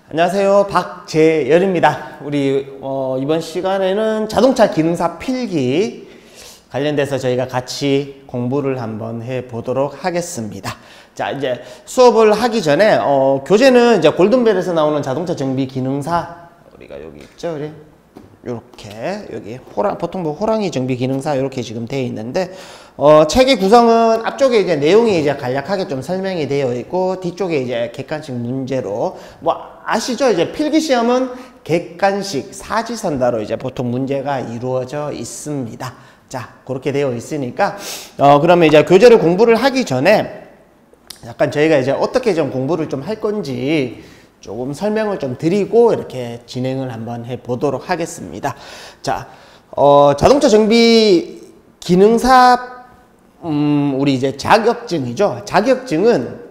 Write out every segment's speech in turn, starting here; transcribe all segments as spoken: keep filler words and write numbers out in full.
안녕하세요, 박재열입니다. 우리 어, 이번 시간에는 자동차 기능사 필기 관련돼서 저희가 같이 공부를 한번 해 보도록 하겠습니다. 자, 이제 수업을 하기 전에 어, 교재는 이제 골든벨에서 나오는 자동차 정비 기능사, 우리가 여기 있죠, 우리 요렇게 여기 호랑, 보통 뭐 호랑이 정비 기능사 이렇게 지금 되어 있는데, 어, 책의 구성은 앞쪽에 이제 내용이 이제 간략하게 좀 설명이 되어 있고, 뒤쪽에 이제 객관식 문제로, 뭐 아시죠? 이제 필기 시험은 객관식 사지선다로 이제 보통 문제가 이루어져 있습니다. 자, 그렇게 되어 있으니까 어, 그러면 이제 교재를 공부를 하기 전에 약간 저희가 이제 어떻게 좀 공부를 좀 할 건지 조금 설명을 좀 드리고 이렇게 진행을 한번 해 보도록 하겠습니다. 자, 어, 자동차 정비 기능사, 음, 우리 이제 자격증이죠. 자격증은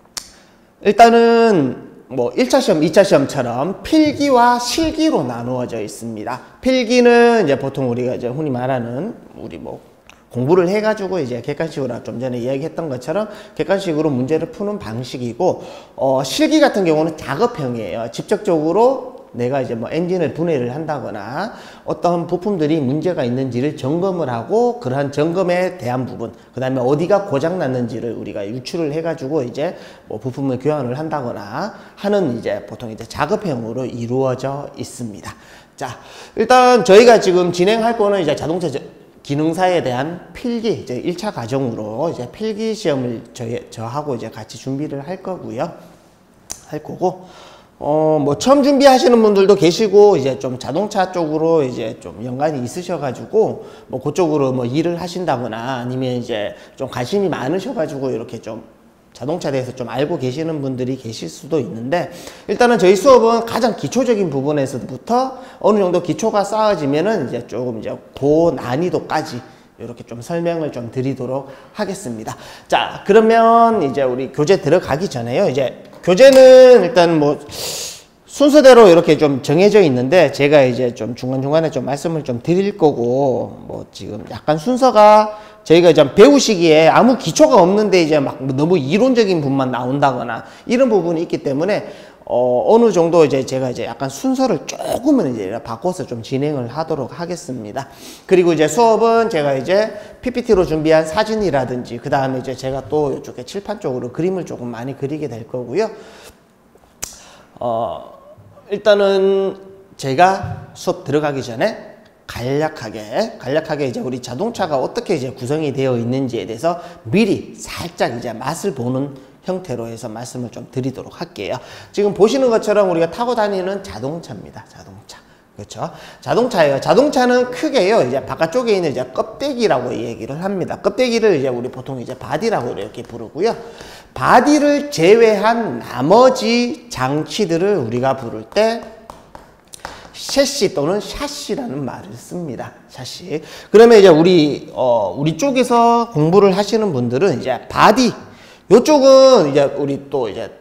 일단은 뭐 일 차 시험, 이 차 시험처럼 필기와 실기로 나누어져 있습니다. 필기는 이제 보통 우리가 이제 흔히 말하는 우리 뭐 공부를 해가지고 이제 객관식으로 좀 전에 이야기했던 것처럼 객관식으로 문제를 푸는 방식이고, 어, 실기 같은 경우는 작업형이에요. 직접적으로 내가 이제 뭐 엔진을 분해를 한다거나 어떤 부품들이 문제가 있는지를 점검을 하고, 그러한 점검에 대한 부분, 그 다음에 어디가 고장 났는지를 우리가 유출을 해가지고 이제 뭐 부품을 교환을 한다거나 하는 이제 보통 이제 작업형으로 이루어져 있습니다. 자, 일단 저희가 지금 진행할 거는 이제 자동차 기능사에 대한 필기, 이제 일 차 과정으로 이제 필기 시험을 저희, 저하고 이제 같이 준비를 할 거고요. 할 거고, 어, 뭐 처음 준비하시는 분들도 계시고, 이제 좀 자동차 쪽으로 이제 좀 연관이 있으셔가지고, 뭐 그쪽으로 뭐 일을 하신다거나 아니면 이제 좀 관심이 많으셔가지고 이렇게 좀 자동차에 대해서 좀 알고 계시는 분들이 계실 수도 있는데, 일단은 저희 수업은 가장 기초적인 부분에서부터 어느 정도 기초가 쌓아지면은 이제 조금 이제 고난이도까지 이렇게 좀 설명을 좀 드리도록 하겠습니다. 자, 그러면 이제 우리 교재 들어가기 전에요. 이제 교재는 일단 뭐 순서대로 이렇게 좀 정해져 있는데, 제가 이제 좀 중간중간에 좀 말씀을 좀 드릴 거고, 뭐 지금 약간 순서가 저희가 좀 배우시기에 아무 기초가 없는데 이제 막 너무 이론적인 부분만 나온다거나 이런 부분이 있기 때문에 어, 어느 정도 이제 제가 이제 약간 순서를 조금은 이제 바꿔서 좀 진행을 하도록 하겠습니다. 그리고 이제 수업은 제가 이제 피피티로 준비한 사진이라든지, 그 다음에 이제 제가 또 이쪽에 칠판 쪽으로 그림을 조금 많이 그리게 될 거고요. 어, 일단은 제가 수업 들어가기 전에 간략하게, 간략하게 이제 우리 자동차가 어떻게 이제 구성이 되어 있는지에 대해서 미리 살짝 이제 맛을 보는 형태로 해서 말씀을 좀 드리도록 할게요. 지금 보시는 것처럼 우리가 타고 다니는 자동차입니다. 자동차. 그렇죠? 자동차예요. 자동차는 크게요, 이제 바깥쪽에 있는 이제 껍데기라고 얘기를 합니다. 껍데기를 이제 우리 보통 이제 바디라고 이렇게 부르고요. 바디를 제외한 나머지 장치들을 우리가 부를 때 셰시 또는 샤시라는 말을 씁니다. 샤시. 그러면 이제 우리 어 우리 쪽에서 공부를 하시는 분들은 이제 바디, 요쪽은 이제 우리 또 이제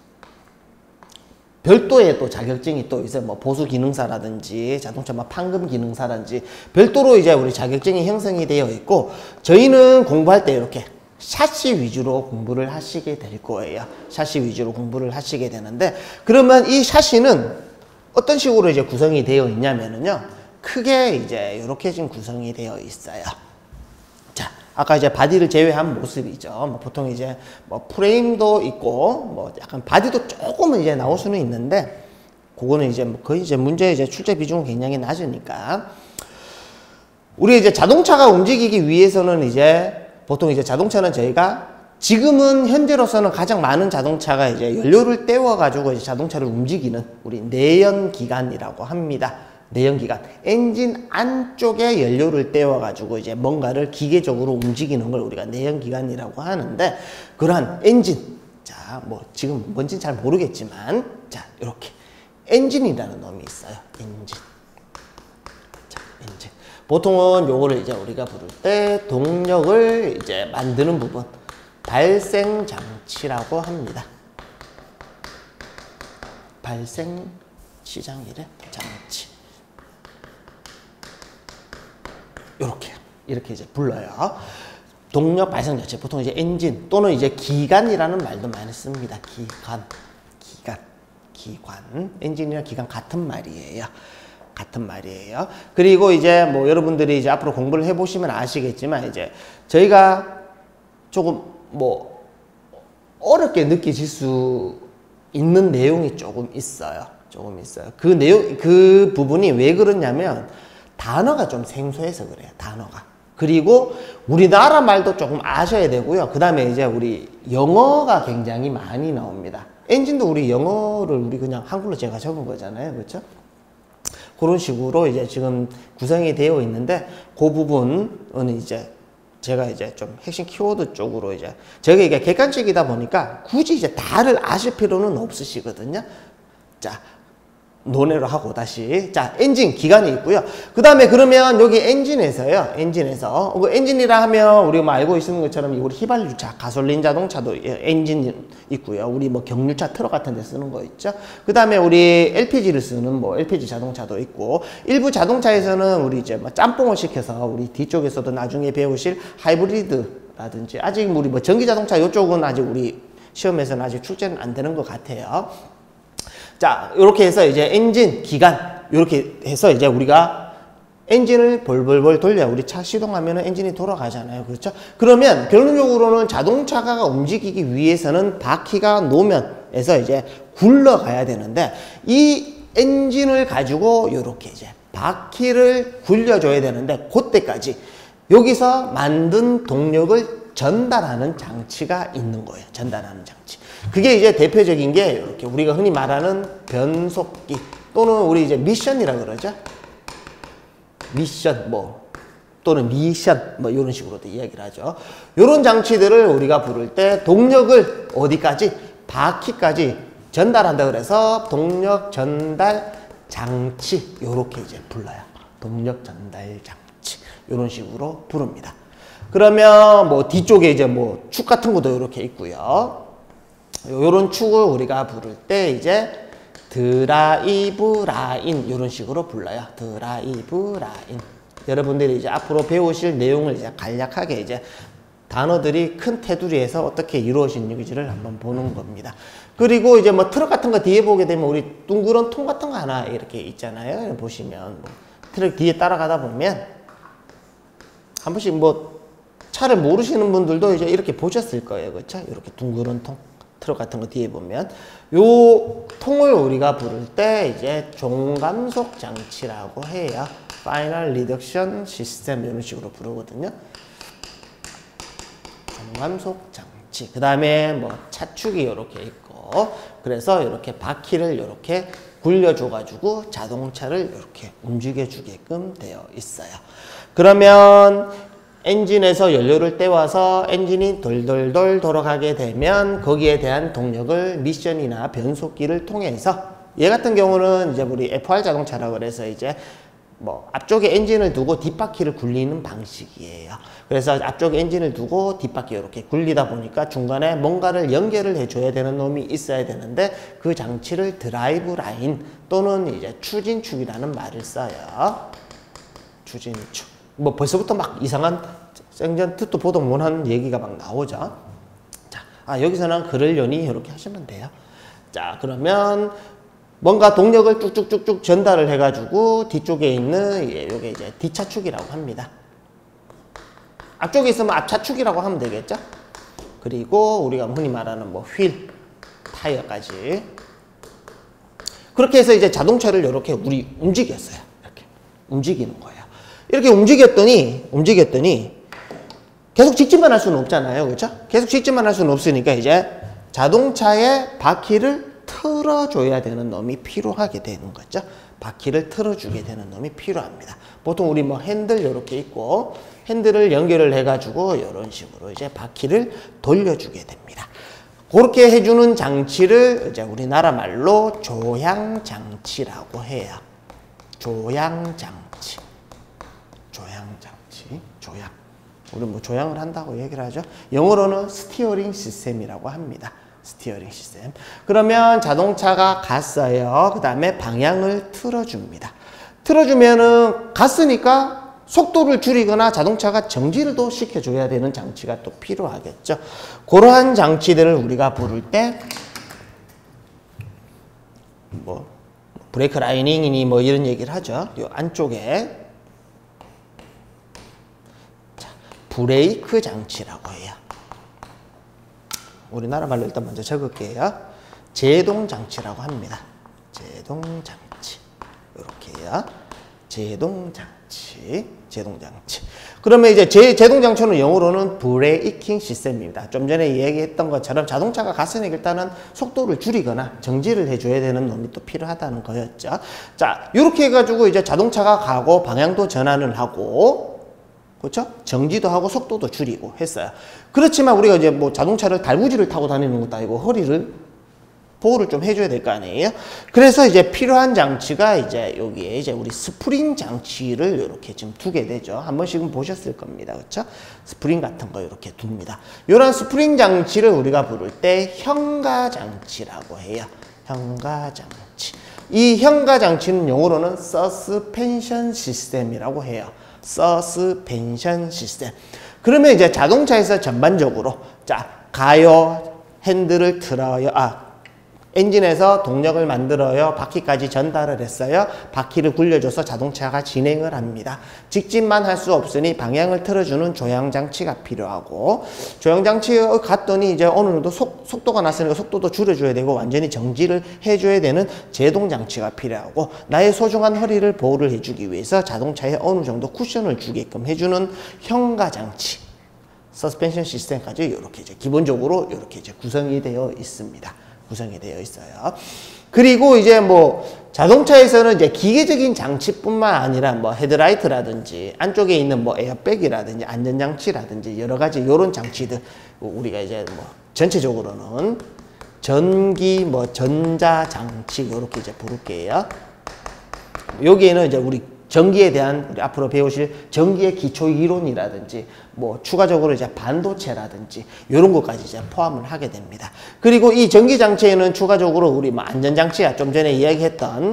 별도의 또 자격증이 또 있어요. 뭐 보수 기능사라든지 자동차 뭐 판금 기능사라든지 별도로 이제 우리 자격증이 형성이 되어 있고, 저희는 공부할 때 이렇게 샤시 위주로 공부를 하시게 될 거예요. 샤시 위주로 공부를 하시게 되는데, 그러면 이 샤시는 어떤 식으로 이제 구성이 되어 있냐면은요, 크게 이제 이렇게 지금 구성이 되어 있어요. 자, 아까 이제 바디를 제외한 모습이죠. 뭐 보통 이제 뭐 프레임도 있고, 뭐 약간 바디도 조금은 이제 나올 수는 있는데, 그거는 이제 뭐 거의 이제 문제 이제 출제 비중은 굉장히 낮으니까. 우리 이제 자동차가 움직이기 위해서는 이제 보통 이제 자동차는 저희가 지금은 현재로서는 가장 많은 자동차가 이제 연료를 때워가지고 이제 자동차를 움직이는 우리 내연기관이라고 합니다. 내연기관. 엔진 안쪽에 연료를 때워가지고 이제 뭔가를 기계적으로 움직이는 걸 우리가 내연기관이라고 하는데, 그러한 엔진. 자, 뭐 지금 뭔지는 잘 모르겠지만, 자, 이렇게. 엔진이라는 놈이 있어요. 엔진. 자, 엔진. 보통은 요거를 이제 우리가 부를 때 동력을 이제 만드는 부분, 발생 장치라고 합니다. 발생 시장이래 장치. 요렇게 이렇게 이제 불러요. 동력 발생 장치, 보통 이제 엔진 또는 이제 기관이라는 말도 많이 씁니다. 기관, 기관. 기관. 엔진이랑 기관 같은 말이에요. 같은 말이에요. 그리고 이제 뭐 여러분들이 이제 앞으로 공부를 해보시면 아시겠지만 이제 저희가 조금 뭐 어렵게 느껴질 수 있는 내용이 조금 있어요. 조금 있어요. 그 내용, 그 부분이 왜 그러냐면 단어가 좀 생소해서 그래요. 단어가. 그리고 우리나라 말도 조금 아셔야 되고요. 그 다음에 이제 우리 영어가 굉장히 많이 나옵니다. 엔진도 우리 영어를 우리 그냥 한글로 제가 적은 거잖아요. 그렇죠? 그런 식으로 이제 지금 구성이 되어 있는데 그 부분은 이제 제가 이제 좀 핵심 키워드 쪽으로 이제 제가 이게 객관적이다 보니까 굳이 이제 다를 아실 필요는 없으시거든요. 자, 논의를 하고 다시 자 엔진 기관이 있고요. 그 다음에 그러면 여기 엔진에서요. 엔진에서 그 엔진이라 하면 우리가 뭐 알고 있는 것처럼 우리 휘발유차, 가솔린 자동차도 엔진 있고요. 우리 뭐 경유차, 트럭 같은 데 쓰는 거 있죠. 그 다음에 우리 엘피지를 쓰는 뭐 엘피지 자동차도 있고 일부 자동차에서는 우리 이제 뭐 짬뽕을 시켜서 우리 뒤쪽에서도 나중에 배우실 하이브리드라든지 아직 우리 뭐 전기 자동차 이쪽은 아직 우리 시험에서는 아직 출제는 안 되는 것 같아요. 자, 이렇게 해서 이제 엔진, 기관, 이렇게 해서 이제 우리가 엔진을 벌벌벌 돌려 우리 차 시동하면은 엔진이 돌아가잖아요. 그렇죠? 그러면 결론적으로는 자동차가 움직이기 위해서는 바퀴가 노면에서 이제 굴러가야 되는데 이 엔진을 가지고 이렇게 이제 바퀴를 굴려줘야 되는데 그때까지 여기서 만든 동력을 전달하는 장치가 있는 거예요. 전달하는 장치. 그게 이제 대표적인 게 이렇게 우리가 흔히 말하는 변속기 또는 우리 이제 미션이라 그러죠. 미션 뭐 또는 미션 뭐 이런 식으로도 이야기를 하죠. 이런 장치들을 우리가 부를 때 동력을 어디까지? 바퀴까지 전달한다 그래서 동력 전달 장치 이렇게 이제 불러요. 동력 전달 장치 이런 식으로 부릅니다. 그러면 뭐 뒤쪽에 이제 뭐 축 같은 것도 이렇게 있고요. 요런 축을 우리가 부를 때 이제 드라이브 라인 이런 식으로 불러요. 드라이브 라인. 여러분들이 이제 앞으로 배우실 내용을 이제 간략하게 이제 단어들이 큰 테두리에서 어떻게 이루어지는지를 한번 보는 겁니다. 그리고 이제 뭐 트럭 같은 거 뒤에 보게 되면 우리 둥그런 통 같은 거 하나 이렇게 있잖아요. 보시면 뭐 트럭 뒤에 따라가다 보면 한 번씩 뭐 차를 모르시는 분들도 이제 이렇게 보셨을 거예요. 그렇죠? 이렇게 둥그런 통. 트럭 같은 거 뒤에 보면 요 통을 우리가 부를 때 이제 종감속 장치라고 해요. Final Reduction System 이런 식으로 부르거든요. 종감속 장치. 그 다음에 뭐 차축이 이렇게 있고 그래서 이렇게 바퀴를 이렇게 굴려줘가지고 자동차를 이렇게 움직여주게끔 되어 있어요. 그러면 엔진에서 연료를 떼와서 엔진이 돌돌돌 돌아가게 되면 거기에 대한 동력을 미션이나 변속기를 통해서 얘 같은 경우는 이제 우리 에프알 자동차라고 그래서 이제 뭐 앞쪽에 엔진을 두고 뒷바퀴를 굴리는 방식이에요. 그래서 앞쪽에 엔진을 두고 뒷바퀴 이렇게 굴리다 보니까 중간에 뭔가를 연결을 해줘야 되는 놈이 있어야 되는데 그 장치를 드라이브 라인 또는 이제 추진축이라는 말을 써요. 추진축. 뭐 벌써부터 막 이상한 생전 듣도 보도 못한 얘기가 막 나오죠. 자, 아 여기서는 그러려니 이렇게 하시면 돼요. 자, 그러면 뭔가 동력을 쭉쭉쭉쭉 전달을 해가지고 뒤쪽에 있는 예, 요게 이제 뒷차축이라고 합니다. 앞쪽에 있으면 앞차축이라고 하면 되겠죠. 그리고 우리가 흔히 말하는 뭐 휠, 타이어까지 그렇게 해서 이제 자동차를 이렇게 우리 움직였어요. 이렇게 움직이는 거예요. 이렇게 움직였더니, 움직였더니, 계속 직진만 할 수는 없잖아요. 그렇죠? 계속 직진만 할 수는 없으니까 이제 자동차의 바퀴를 틀어줘야 되는 놈이 필요하게 되는 거죠. 바퀴를 틀어주게 되는 놈이 필요합니다. 보통 우리 뭐 핸들 이렇게 있고, 핸들을 연결을 해가지고 이런 식으로 이제 바퀴를 돌려주게 됩니다. 그렇게 해주는 장치를 이제 우리나라 말로 조향장치라고 해요. 조향장치. 조향장치, 조향. 우리 뭐 조향을 한다고 얘기를 하죠. 영어로는 스티어링 시스템이라고 합니다. 스티어링 시스템. 그러면 자동차가 갔어요. 그 다음에 방향을 틀어줍니다. 틀어주면은 갔으니까 속도를 줄이거나 자동차가 정지를 또 시켜줘야 되는 장치가 또 필요하겠죠. 그러한 장치들을 우리가 부를 때 뭐 브레이크 라이닝이니 뭐 이런 얘기를 하죠. 요 안쪽에 자, 브레이크 장치라고 해요. 우리나라 말로 일단 먼저 적을게요. 제동 장치라고 합니다. 제동 장치. 이렇게요. 제동 장치. 제동 장치. 그러면 이제 제, 제동 장치는 영어로는 브레이킹 시스템입니다. 좀 전에 얘기했던 것처럼 자동차가 갔으니까 일단은 속도를 줄이거나 정지를 해줘야 되는 놈이 또 필요하다는 거였죠. 자, 이렇게 해가지고 이제 자동차가 가고 방향도 전환을 하고, 그렇죠? 정지도 하고 속도도 줄이고 했어요. 그렇지만 우리가 이제 뭐 자동차를 달구지를 타고 다니는 것도 아니고 허리를 보호를 좀 해줘야 될 거 아니에요? 그래서 이제 필요한 장치가 이제 여기에 이제 우리 스프링 장치를 이렇게 지금 두게 되죠. 한 번씩은 보셨을 겁니다. 그렇죠? 스프링 같은 거 이렇게 둡니다. 이런 스프링 장치를 우리가 부를 때 현가 장치라고 해요. 현가 장치. 이 현가 장치는 영어로는 서스펜션 시스템이라고 해요. 서스펜션 시스템. 그러면 이제 자동차에서 전반적으로 자 가요, 핸들을 틀어요. 아 엔진에서 동력을 만들어요. 바퀴까지 전달을 했어요. 바퀴를 굴려줘서 자동차가 진행을 합니다. 직진만 할 수 없으니 방향을 틀어주는 조향장치가 필요하고, 조향장치에 갔더니 이제 어느 정도 속, 속도가 났으니까 속도도 줄여줘야 되고 완전히 정지를 해줘야 되는 제동장치가 필요하고, 나의 소중한 허리를 보호를 해주기 위해서 자동차에 어느 정도 쿠션을 주게끔 해주는 현가장치, 서스펜션 시스템까지 이렇게 이제 기본적으로 이렇게 이제 구성이 되어 있습니다. 구성이 되어 있어요. 그리고 이제 뭐 자동차에서는 이제 기계적인 장치뿐만 아니라 뭐 헤드라이트라든지 안쪽에 있는 뭐 에어백이라든지 안전장치라든지 여러 가지 이런 장치들 우리가 이제 뭐 전체적으로는 전기 뭐 전자장치 이렇게 이제 부를게요. 여기에는 이제 우리 전기에 대한 우리 앞으로 배우실 전기의 기초 이론이라든지 뭐 추가적으로 이제 반도체라든지 이런 것까지 이제 포함을 하게 됩니다. 그리고 이 전기 장치에는 추가적으로 우리 뭐 안전장치야 좀 전에 이야기했던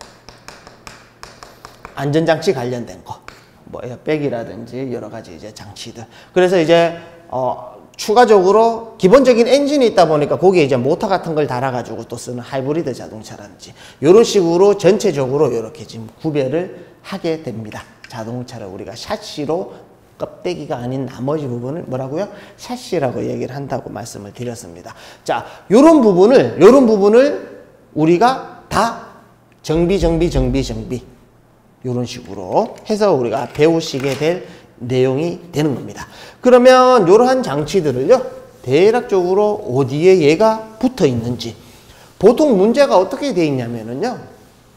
안전장치 관련된 거, 뭐 에어백이라든지 여러 가지 이제 장치들. 그래서 이제 어 추가적으로 기본적인 엔진이 있다 보니까 거기에 이제 모터 같은 걸 달아가지고 또 쓰는 하이브리드 자동차라든지 이런 식으로 전체적으로 이렇게 지금 구별을 하게 됩니다. 자동차를 우리가 샤시로 껍데기가 아닌 나머지 부분을 뭐라고요? 샤시라고 얘기를 한다고 말씀을 드렸습니다. 자, 요런 부분을 요런 부분을 우리가 다 정비 정비 정비 정비 요런 식으로 해서 우리가 배우시게 될 내용이 되는 겁니다. 그러면 이러한 장치들을요 대략적으로 어디에 얘가 붙어 있는지, 보통 문제가 어떻게 되어 있냐면은요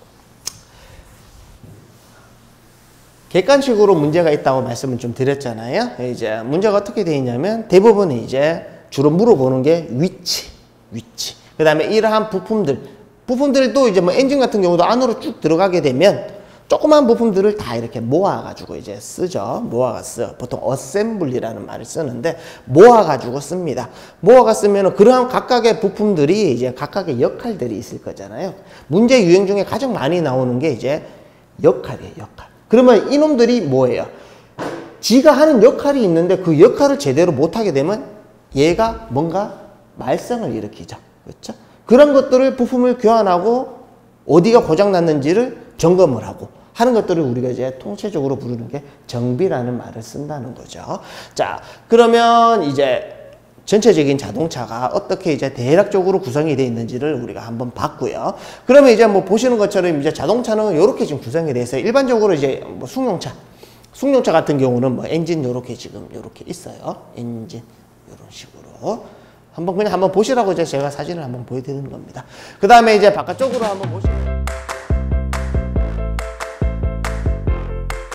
객관식으로 문제가 있다고 말씀을 좀 드렸잖아요. 이제 문제가 어떻게 되어 있냐면 대부분 이제 주로 물어보는 게 위치, 위치. 그 다음에 이러한 부품들, 부품들도 이제 뭐 엔진 같은 경우도 안으로 쭉 들어가게 되면 조그만 부품들을 다 이렇게 모아가지고 이제 쓰죠. 모아가 써. 보통 어셈블리라는 말을 쓰는데 모아가지고 씁니다. 모아가 쓰면은 그러한 각각의 부품들이 이제 각각의 역할들이 있을 거잖아요. 문제 유형 중에 가장 많이 나오는 게 이제 역할이에요, 역할. 그러면 이놈들이 뭐예요? 지가 하는 역할이 있는데 그 역할을 제대로 못하게 되면 얘가 뭔가 말썽을 일으키죠. 그렇죠? 그런 것들을 부품을 교환하고 어디가 고장났는지를 점검을 하고 하는 것들을 우리가 이제 통체적으로 부르는 게 정비라는 말을 쓴다는 거죠. 자, 그러면 이제 전체적인 자동차가 어떻게 이제 대략적으로 구성이 되어 있는지를 우리가 한번 봤고요. 그러면 이제 뭐 보시는 것처럼 이제 자동차는 이렇게 지금 구성이 되어 있어요. 일반적으로 이제 뭐 승용차, 승용차 같은 경우는 뭐 엔진 이렇게 지금 이렇게 있어요. 엔진 이런 식으로 한번 그냥 한번 보시라고 이제 제가 사진을 한번 보여드리는 겁니다. 그 다음에 이제 바깥쪽으로 한번 보시면.